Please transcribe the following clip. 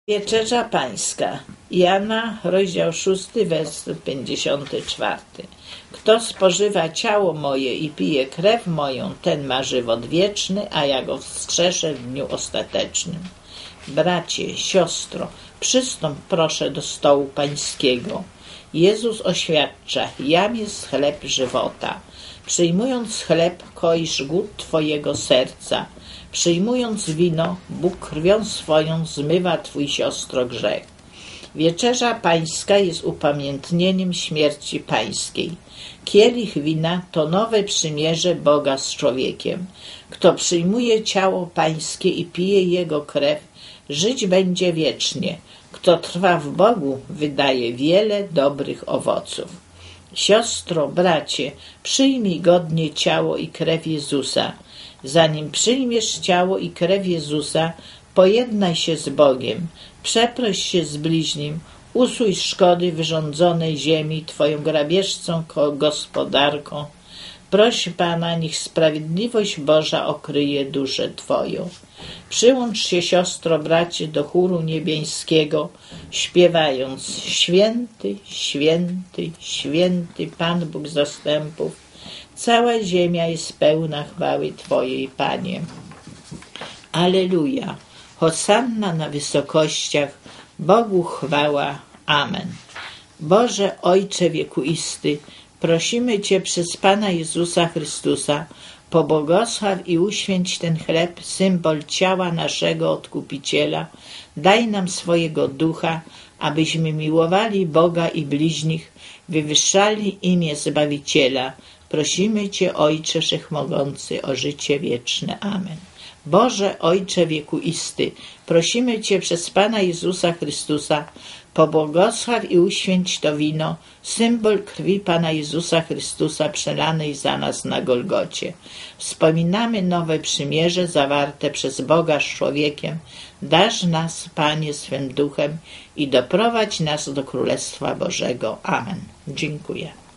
Wieczerza Pańska. Jana, rozdział 6, werset 54. Kto spożywa ciało moje i pije krew moją, ten ma żywot wieczny, a ja go wstrzeszę w dniu ostatecznym. Bracie, siostro, przystąp proszę do stołu Pańskiego. Jezus oświadcza: jam jest chleb żywota. Przyjmując chleb, koisz głód Twojego serca. Przyjmując wino, Bóg krwią swoją zmywa Twój, siostro, grzech. Wieczerza Pańska jest upamiętnieniem śmierci Pańskiej. Kielich wina to nowe przymierze Boga z człowiekiem. Kto przyjmuje ciało Pańskie i pije Jego krew, żyć będzie wiecznie. Kto trwa w Bogu, wydaje wiele dobrych owoców. Siostro, bracie, przyjmij godnie ciało i krew Jezusa. Zanim przyjmiesz ciało i krew Jezusa, pojednaj się z Bogiem, przeproś się z bliźnim, usuń szkody wyrządzonej ziemi Twoją grabieżcą gospodarką. Proś Pana, niech sprawiedliwość Boża okryje duszę Twoją. Przyłącz się, siostro, bracie, do chóru niebiańskiego, śpiewając: Święty, święty, święty Pan Bóg zastępów, cała ziemia jest pełna chwały Twojej, Panie. Alleluja! Hosanna na wysokościach, Bogu chwała. Amen. Boże Ojcze wiekuisty, prosimy Cię przez Pana Jezusa Chrystusa, pobłogosław i uświęć ten chleb, symbol ciała naszego Odkupiciela. Daj nam swojego ducha, abyśmy miłowali Boga i bliźnich, wywyższali imię Zbawiciela. Prosimy Cię, Ojcze Wszechmogący, o życie wieczne. Amen. Boże Ojcze wiekuisty, prosimy Cię przez Pana Jezusa Chrystusa, pobłogosław i uświęć to wino, symbol krwi Pana Jezusa Chrystusa przelanej za nas na Golgocie. Wspominamy nowe przymierze zawarte przez Boga z człowiekiem. Dasz nas, Panie, swym duchem i doprowadź nas do Królestwa Bożego. Amen. Dziękuję.